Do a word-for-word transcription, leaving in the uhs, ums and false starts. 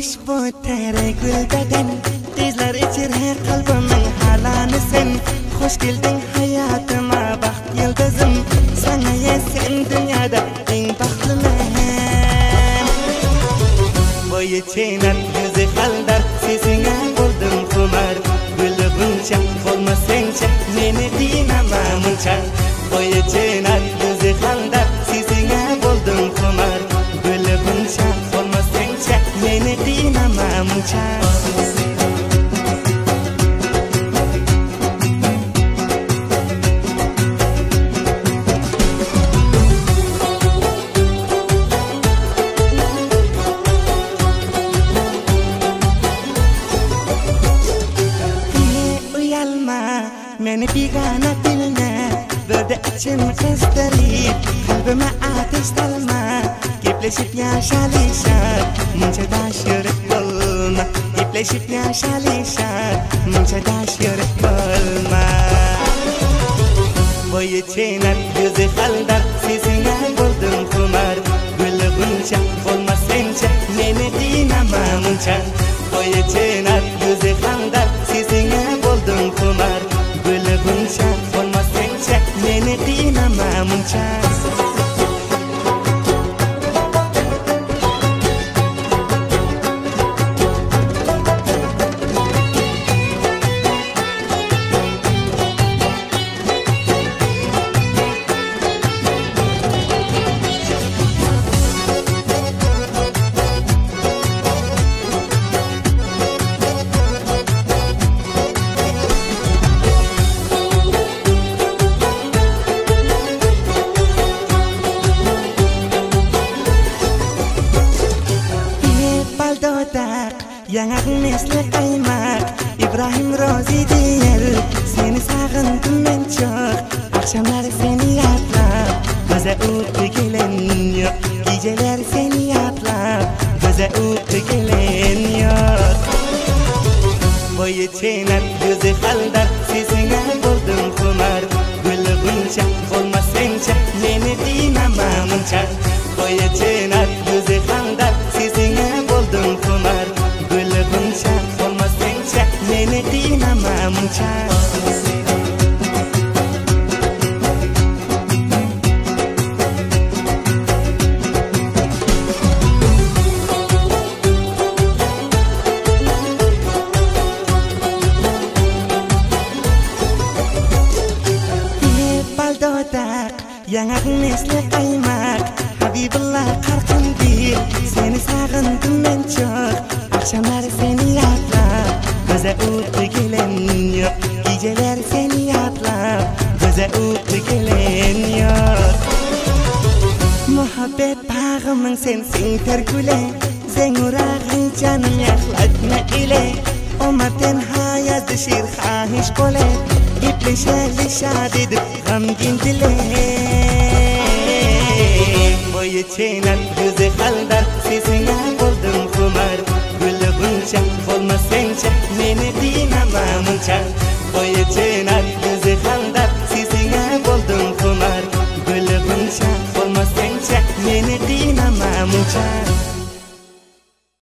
Xushbo tere gul beden Tezler içir her kalbimin halanı sen Hoş geldin hayatıma baxt yıldızım Sana ya sen dünyada en baxtlı men Boyu çeynat yüzü haldar Sesine buldum kumar Gülü bunca olmasencha Meni dinama muncha Boyu çeynat yüzü haldar Sesine buldum kumar Gülü bunca olmasencha Meni dinama muncha Meni bigana bilme Böyle içim kızdırıp Kalbime ateş dalma Gepleşip yaşalışar Munca daş yürek bulma Gepleşip yaşalışar Munca daş yürek bulma Boyu çeynat yüzü haldar Sesine buldum kumar Gülü bunca olmasencha Meni dinama munca Boyu çeynat yüzü haldar Sesine buldum kumar Gülü bunca olmasencha Meni dinama muncha Yanak mesle kaymak İbrahim Rozi diyer Seni sağındım ben çok Akşamlar seni yatlap Göze uyku gelen yok Geceler seni yatlap Göze uyku gelen yok Boyu çeynat yüzü haldar Sesine buldum kumar Gülü bunca olmasencha Meni dinama muncha Boyu çeynat yüzü haldar Sesine buldum kumar Gülü bunca olmasencha Meni dinama muncha Yanak mesle kaymak Habibullah Qarqindiyev Seni sağındım ben çok Akşamlar seni yatlap Göze uyku gelen yok Geceler seni yatlap Göze uyku gelen yok Muhabbet bağımın sensin terkule Zengurağın canım yaklatma ile Oma tenha yazdı şir hahiş bole Gepleşeli şad edip gamgin dile Boyu çeynat yüzü haldar Sesine buldum kumar Gülü bunca olmasencha Meni dinama muncha Boyu çeynat yüzü haldar Sesine buldum kumar Gülü bunca olmasencha Meni dinama muncha